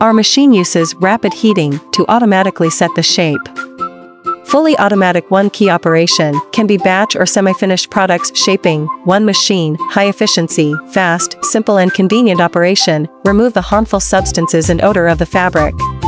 Our machine uses rapid heating to automatically set the shape. Fully automatic one-key operation can be batch or semi-finished products shaping, one machine, high efficiency, fast, simple and convenient operation, remove the harmful substances and odor of the fabric.